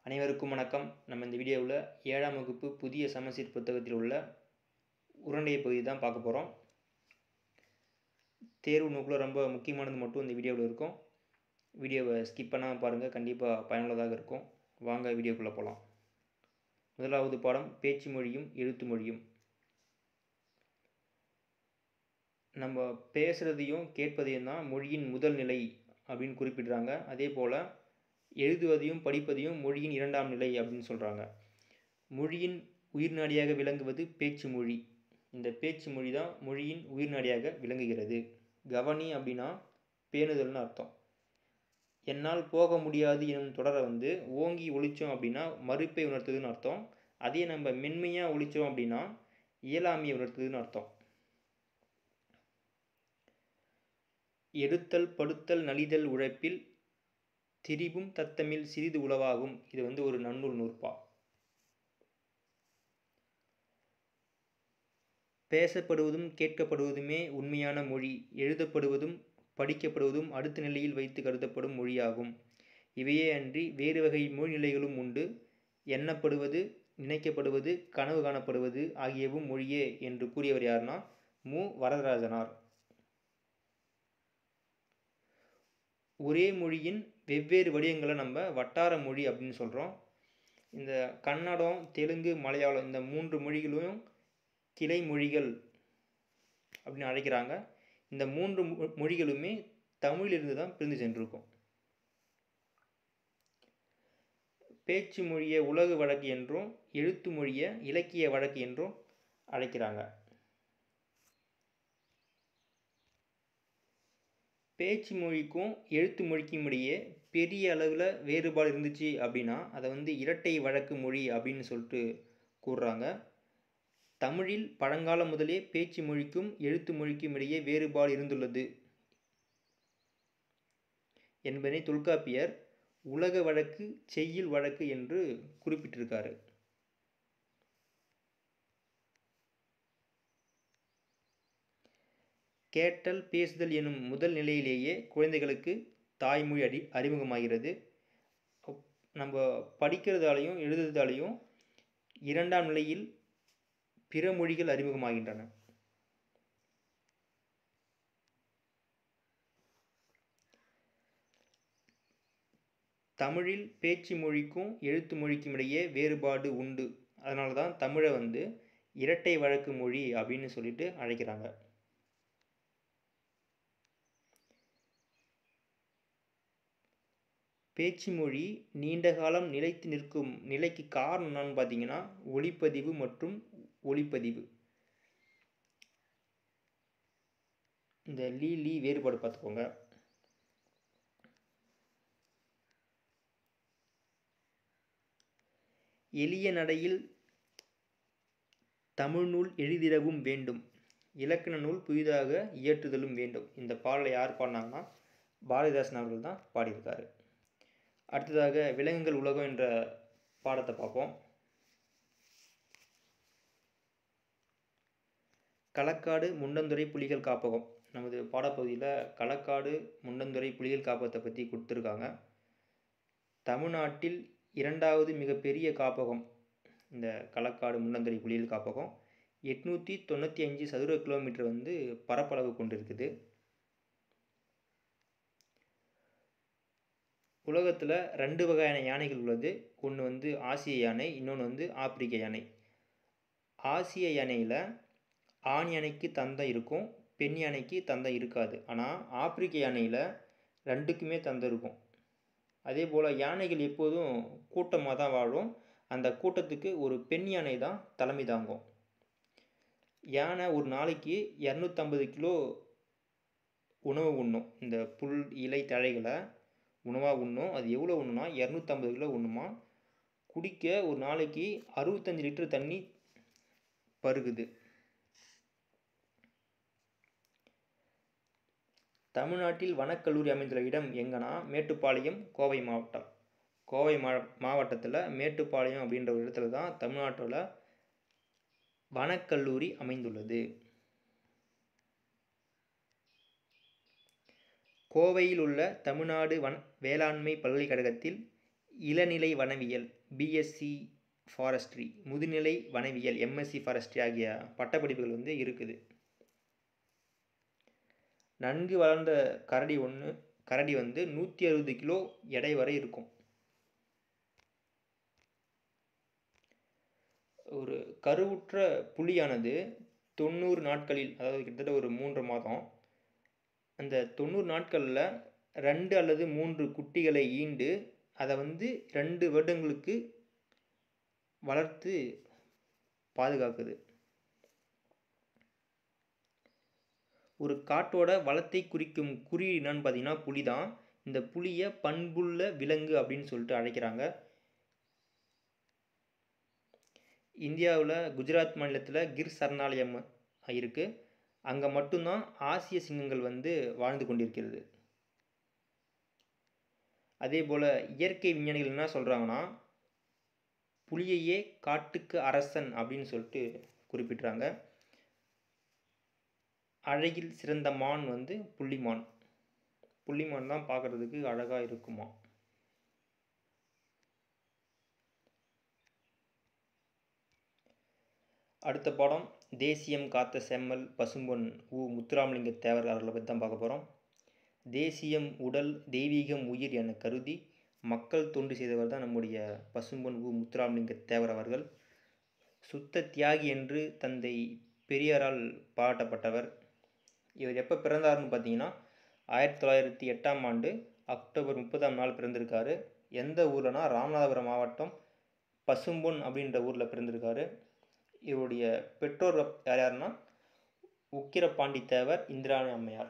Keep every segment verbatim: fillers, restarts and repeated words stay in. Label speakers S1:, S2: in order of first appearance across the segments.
S1: அனைவருக்கும் வணக்கம். நம்ம இந்த வீடியோவில் ஏழாம் வகுப்பு புதிய சமச்சீர் புத்தகத்தில் உள்ள உருண்டைய பகுதி தான் பார்க்க போகிறோம். தேர்வு நோக்கில் ரொம்ப முக்கியமானது மட்டும் இந்த வீடியோவில் இருக்கும். வீடியோவை ஸ்கிப் பண்ணாமல் பாருங்கள், கண்டிப்பாக பயனுள்ளதாக இருக்கும். வாங்க வீடியோக்குள்ளே போகலாம். முதலாவது பாடம் பேச்சு மொழியும் எழுத்து மொழியும். நம்ம பேசுகிறதையும் கேட்பதையும் தான் மொழியின் முதல் நிலை அப்படின்னு குறிப்பிடுறாங்க. அதே போல் எழுதுவதையும் படிப்பதையும் மொழியின் இரண்டாம் நிலை அப்படின்னு சொல்கிறாங்க. மொழியின் உயிர்நாடியாக விளங்குவது பேச்சு மொழி. இந்த பேச்சு மொழி தான் மொழியின் உயிர்நாடியாக விளங்குகிறது. கவனி அப்படின்னா பேணுதல்னு அர்த்தம். என்னால் போக முடியாது எனும் தொடரை வந்து ஓங்கி ஒழித்தோம் அப்படின்னா மறுப்பை உணர்த்துதுன்னு அர்த்தம். அதே நம்ம மென்மையாக ஒழித்தோம் அப்படின்னா இயலாமையை உணர்த்துதுன்னு அர்த்தம். எடுத்தல் படுத்தல் நலிதல் உழைப்பில் திரிபும் தத்தமில் சிறிது உளவாகும். இது வந்து ஒரு நன்னூல் நூற்பா. பேசப்படுவதும் கேட்கப்படுவதுமே உண்மையான மொழி. எழுதப்படுவதும் படிக்கப்படுவதும் அடுத்த நிலையில் வைத்து கருதப்படும் மொழியாகும். இவையே அன்றி வேறு வகை மொழி நிலைகளும் உண்டு. எண்ணப்படுவது, நினைக்கப்படுவது, கனவு காணப்படுவது ஆகியவும் மொழியே என்று கூறியவர் யார்னா மு வரதராஜனார். ஒரே மொழியின் வெவ்வேறு வடிவங்களை நம்ம வட்டார மொழி அப்படின்னு சொல்கிறோம். இந்த கன்னடம், தெலுங்கு, மலையாளம் இந்த மூன்று மொழிகளும் கிளை மொழிகள் அப்படின்னு அழைக்கிறாங்க. இந்த மூன்று மொழிகளுமே தமிழிலிருந்து தான் பிரிந்து சென்றிருக்கும். பேச்சு மொழியை உலக வழக்கு என்றும் எழுத்து மொழியை இலக்கிய வழக்கு என்றும் அழைக்கிறாங்க. பேச்சு மொழிக்கும் எழுத்து மொழிக்கும் இடையே பெரிய அளவில் வேறுபாடு இருந்துச்சு அப்படின்னா அதை வந்து இரட்டை வழக்கு மொழி அப்படின்னு சொல்லிட்டு கூறுறாங்க. தமிழில் பழங்காலம் முதலே பேச்சு மொழிக்கும் எழுத்து மொழிக்கும் இடையே வேறுபாடு இருந்துள்ளது என்பதை தொல்காப்பியர் உலக வழக்கு செய்யுள் வழக்கு என்று குறிப்பிட்டிருக்காரு. கேட்டல் பேசுதல் எனும் முதல் நிலையிலேயே குழந்தைகளுக்கு தாய்மொழி அறி அறிமுகமாகிறது. நம்ம படிக்கிறதாலையும் எழுதுறதாலையும் இரண்டாம் நிலையில் பிற மொழிகள் அறிமுகமாகின்றன. தமிழில் பேச்சு மொழிக்கும் எழுத்து மொழிக்கும் இடையே வேறுபாடு உண்டு. அதனால தான் தமிழை வந்து இரட்டை வழக்கு மொழி அப்படின்னு சொல்லிட்டு அழைக்கிறாங்க. பேச்சு மொழி நீண்ட காலம் நிலைத்து நிற்கும் நிலைக்கு காரணம் என்னன்னு பார்த்தீங்கன்னா ஒலிப்பதிவு மற்றும் ஒளிப்பதிவு. இந்த லீ லீ வேறுபாடு பார்த்துக்கோங்க. எளிய நடையில் தமிழ் நூல் எழுதிடவும் வேண்டும், இலக்கண நூல் புதிதாக இயற்றுதலும் வேண்டும். இந்த பாடலை யார் பாடினாங்கன்னா பாரதிதாசன் அவர்கள் தான் பாடியிருக்காரு. அடுத்ததாக விலங்குகள் உலகம் என்ற பாடத்தை பார்ப்போம். களக்காடு முண்டந்துறை புலிகள் காப்பகம். நமது பாடப்பகுதியில் களக்காடு முண்டந்துறை புலிகள் காப்பகத்தை பற்றி கொடுத்துருக்காங்க. தமிழ்நாட்டில் இரண்டாவது மிகப்பெரிய காப்பகம் இந்த களக்காடு முண்டந்துறை புலிகள் காப்பகம். எட்நூற்றி தொண்ணூற்றி அஞ்சு சதுர கிலோமீட்டர் வந்து பரப்பளவு கொண்டிருக்குது. உலகத்தில் ரெண்டு வகையான யானைகள் உள்ளது. ஒன்று வந்து ஆசிய யானை, இன்னொன்று வந்து ஆப்பிரிக்க யானை. ஆசிய யானையில் ஆண் யானைக்கு தந்தம் இருக்கும், பெண் யானைக்கு தந்தம் இருக்காது. ஆனால் ஆப்பிரிக்க யானையில் ரெண்டுக்குமே தந்தம் இருக்கும். அதே போல் யானைகள் எப்போதும் கூட்டமாக தான் வாழும். அந்த கூட்டத்துக்கு ஒரு பெண் யானை தான் தலைமை தாங்கும். யானை ஒரு நாளைக்கு இரநூத்தம்பது கிலோ உணவு உண்ணும். இந்த புல் இலை தழைகளை உணவாக உண்ணும். அது எவ்வளோ உண்ணுனா இரநூத்தம்பது கிலோ உண்ணுமா. குடிக்க ஒரு நாளைக்கு அறுபத்தஞ்சு லிட்டர் தண்ணி பருகுது. தமிழ்நாட்டில் வனக்கல்லூரி அமைந்துள்ள இடம் எங்கன்னா மேட்டுப்பாளையம், கோவை மாவட்டம். கோவை மா மாவட்டத்தில் மேட்டுப்பாளையம் அப்படின்ற ஒரு இடத்துல தான் தமிழ்நாட்டோட வனக்கல்லூரி அமைந்துள்ளது. கோவையில் உள்ள தமிழ்நாடு வன வேளாண்மை பல்கலைக்கழகத்தில் இளநிலை வனவியல் பிஎஸ்சி ஃபாரஸ்ட்ரி, முதுநிலை வனவியல் எம்எஸ்சி ஃபாரஸ்ட்ரி ஆகிய பட்டப்படிப்புகள் வந்து இருக்குது. நன்கு வளர்ந்த கரடி ஒன்று கரடி வந்து நூற்றி அறுபது கிலோ எடை வரை இருக்கும். ஒரு கருவுற்ற புலியானது தொண்ணூறு நாட்களில், அதாவது கிட்டத்தட்ட ஒரு மூன்று மாதம், அந்த தொண்ணூறு நாட்களில் ரெண்டு அல்லது மூன்று குட்டிகளை ஈண்டு அதை வந்து ரெண்டு வருடங்களுக்கு வளர்த்து பாதுகாக்குது. ஒரு காட்டோட வளத்தை குறிக்கும் குறியீடு என்னன்னு பார்த்தீங்கன்னா புலி தான். இந்த புலியை பண்புள்ள விலங்கு அப்படின்னு சொல்லிட்டு அழைக்கிறாங்க. இந்தியாவில் குஜராத் மாநிலத்தில் கிர் சரணாலயம் இருக்குது. அங்கே மட்டும்தான் ஆசிய சிங்கங்கள் வந்து வாழ்ந்து கொண்டிருக்கிறது. அதே போல் இயற்கை விஞ்ஞானிகள் என்ன சொல்கிறாங்கன்னா, புலியையே காட்டுக்கு அரசன் அப்படின்னு சொல்லிட்டு குறிப்பிட்றாங்க. அழகில் சிறந்த மான் வந்து புள்ளிமான். புள்ளிமான் தான் பார்க்குறதுக்கு அழகாக இருக்குமா. அடுத்த பாடம் தேசியம் காத்த செம்மல் பசும்பொன் உ முத்துராமலிங்க தேவர் அவர்களை பற்றி தான் பார்க்க போகிறோம். தேசியம் உடல் தெய்வீகம் உயிர் என கருதி மக்கள் தொண்டு செய்தவர் தான் நம்முடைய பசும்பொன் உ முத்துராமலிங்க தேவர் அவர்கள். சுத்த தியாகி என்று தந்தை பெரியாரால் பாராட்டப்பட்டவர். இவர் எப்போ பிறந்தார்னு பார்த்தீங்கன்னா ஆயிரத்தி தொள்ளாயிரத்தி எட்டாம் ஆண்டு அக்டோபர் முப்பதாம் நாள் பிறந்திருக்காரு. எந்த ஊர்லனா ராமநாதபுரம் மாவட்டம் பசும்பொன் அப்படின்ற ஊரில் பிறந்திருக்காரு. இவருடைய பெற்றோர் யார் யாருன்னா உக்கிரபாண்டி தேவர், இந்திராணி அம்மையார்.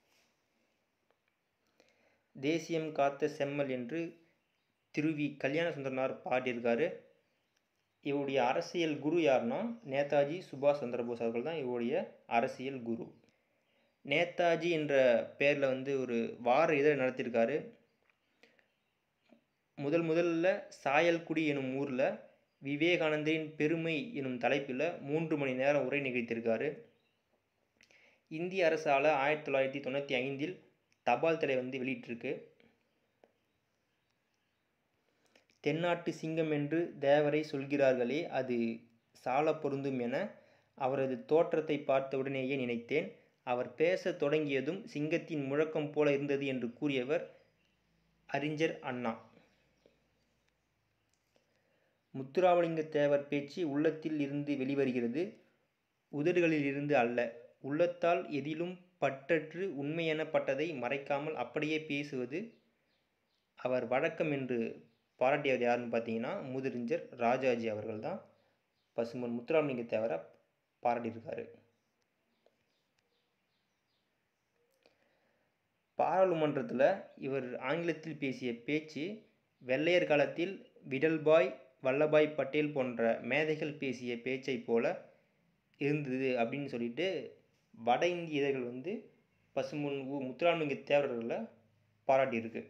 S1: தேசியம் காத்த செம்மல் என்று திருவி கல்யாண சுந்தரனார் பாடியிருக்காரு. இவருடைய அரசியல் குரு யாருன்னா நேதாஜி சுபாஷ் சந்திரபோஸ் அவர்கள் தான் இவருடைய அரசியல் குரு. நேதாஜி என்ற பேரில் வந்து ஒரு வார இதழ் நடத்தியிருக்காரு. முதல் முதல்ல சாயல்குடி எனும் ஊரில் விவேகானந்தரின் பெருமை எனும் தலைப்பில் மூன்று மணி நேரம் உரை நிகழ்த்தியிருக்காரு. இந்திய அரசால் ஆயிரத்தி தொள்ளாயிரத்தி தொண்ணூற்றி ஐந்தில் தபால் தலை வந்து வெளியிட்டிருக்கு. தென்னாட்டு சிங்கம் என்று தேவரை சொல்கிறார்களே, அது சால பொருந்தும் என அவரது தோற்றத்தை பார்த்தவுடனேயே நினைத்தேன். அவர் பேச தொடங்கியதும் சிங்கத்தின் முழக்கம் போல இருந்தது என்று கூறியவர் அறிஞர் அண்ணா. முத்துராமலிங்க தேவர் பேச்சு உள்ளத்தில் இருந்து வெளிவருகிறது, உதடுகளில் இருந்து அல்ல. உள்ளத்தால் எதிலும் பற்றற்று உண்மையெனப்பட்டதை மறைக்காமல் அப்படியே பேசுவது அவர் வழக்கம் என்று பாராட்டியவர் யாருன்னு பார்த்தீங்கன்னா முதலறிஞர் ராஜாஜி அவர்கள் தான் பசும்பொன் முத்துராமலிங்க தேவரை பாராட்டியிருக்காரு. பாராளுமன்றத்தில் இவர் ஆங்கிலத்தில் பேசிய பேச்சு வெள்ளையர் காலத்தில் விடல்பாய் வல்லபாய் பட்டேல் போன்ற மேதைகள் பேசிய பேச்சை போல இருந்தது அப்படின்னு சொல்லிட்டு வட இந்திய இதழ்கள் வந்து பசும்பொன் உ முத்துராமலிங்க தேவர்களை பாராட்டியிருக்கு.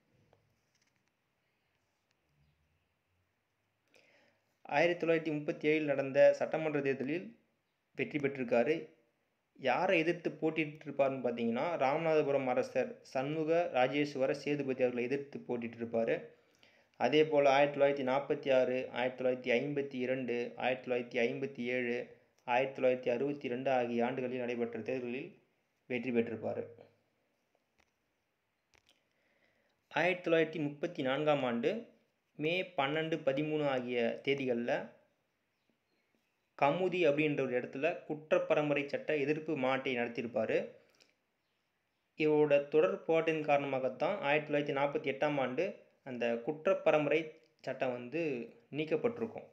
S1: ஆயிரத்தி தொள்ளாயிரத்தி முப்பத்தி ஏழில் நடந்த சட்டமன்ற தேர்தலில் வெற்றி பெற்றிருக்காரு. யாரை எதிர்த்து போட்டிட்டுருப்பார்னு பார்த்தீங்கன்னா ராமநாதபுரம் அரசர் சண்முக ராஜேஸ்வர சேதுபதி அவர்களை எதிர்த்து போட்டிட்டுருப்பார். அதே போல் ஆயிரத்தி தொள்ளாயிரத்தி நாற்பத்தி ஆறு ஆயிரத்தி தொள்ளாயிரத்தி ஐம்பத்தி இரண்டு ஆயிரத்தி தொள்ளாயிரத்தி ஐம்பத்தி ஏழு ஆயிரத்தி தொள்ளாயிரத்தி அறுபத்தி ரெண்டு ஆகிய ஆண்டுகளில் நடைபெற்ற தேர்தலில் வெற்றி பெற்றிருப்பார். ஆயிரத்தி தொள்ளாயிரத்தி முப்பத்தி நான்காம் ஆண்டு மே பன்னெண்டு பதிமூணு ஆகிய தேதிகளில் கமுதி அப்படின்ற ஒரு இடத்துல குற்றப்பரம்பரை சட்ட எதிர்ப்பு மாநாட்டை நடத்தியிருப்பார். இவரோட தொடர் போராட்டின் காரணமாகத்தான் ஆயிரத்தி தொள்ளாயிரத்தி நாற்பத்தி எட்டாம் ஆண்டு அந்த குற்றப்பரம்பரை சட்டம் வந்து நீக்கப்பட்டிருக்கும்.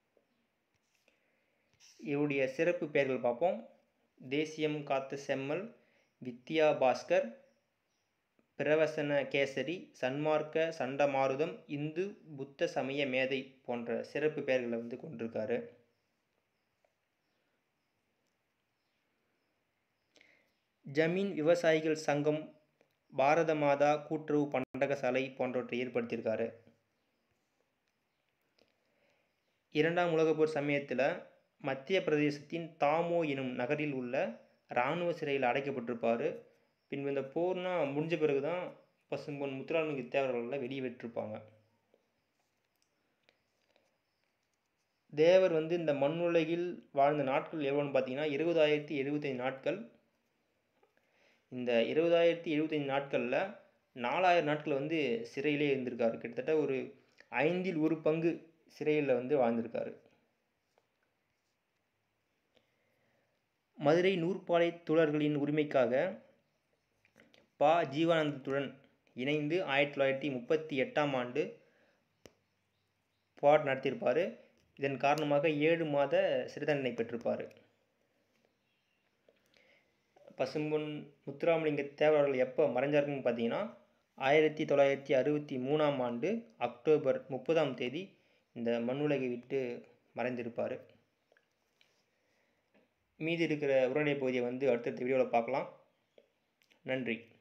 S1: இவருடைய சிறப்பு பெயர்கள் பார்ப்போம். தேசியம் காத்த செம்மல், வித்யா பாஸ்கர், பிரவசன கேசரி, சன்மார்க்க சண்டமாருதம், இந்து புத்த சமய மேதை போன்ற சிறப்பு பெயர்களை வந்து கொண்டிருக்காரு. ஜமீன் விவசாயிகள் சங்கம், பாரத மாதா கூட்டுறவு பண்டகசாலை போன்றவற்றை ஏற்படுத்தியிருக்காரு. இரண்டாம் உலகப்போர் சமயத்தில் மத்திய பிரதேசத்தின் தாமோ எனும் நகரில் உள்ள இராணுவ சிறையில் அடைக்கப்பட்டிருப்பார். பின்பு இந்த போர்னா முடிஞ்ச பிறகு தான் பசும்பொன் முத்துராமலிங்க தேவர்களை வெளியே விட்டிருப்பாங்க. தேவர் வந்து இந்த மண்ணுலகில் வாழ்ந்த நாட்கள் எவ்வளோன்னு பார்த்தீங்கன்னா இருபதாயிரத்தி எழுபத்தைந்து நாட்கள். இந்த இருபதாயிரத்தி எழுபத்தைந்து நாட்களில் நாலாயிரம் நாட்கள் வந்து சிறையிலே இருந்திருக்காரு. கிட்டத்தட்ட ஒரு ஐந்தில் ஒரு பங்கு சிறையில் வந்து வாழ்ந்திருக்காரு. மதுரை நூற்பாலை தோழர்களின் உரிமைக்காக பா ஜீவானந்தத்துடன் இணைந்து ஆயிரத்தி தொள்ளாயிரத்தி முப்பத்தி எட்டாம் ஆண்டு போராட்டம் நடத்தியிருப்பார். இதன் காரணமாக ஏழு மாத சிறை தண்டனை பெற்றிருப்பார். பசும்பொன் முத்துராமலிங்க தேவர் அவர்கள் எப்போ மறைஞ்சாருன்னு பார்த்தீங்கன்னா ஆயிரத்தி தொள்ளாயிரத்தி அறுபத்தி மூணாம் ஆண்டு அக்டோபர் முப்பதாம் தேதி இந்த மண்ணுலகை விட்டு மறைந்திருப்பார். மீதி இருக்கிற உரைநடை பகுதியை வந்து அடுத்தடுத்த வீடியோவில் பார்க்கலாம். நன்றி.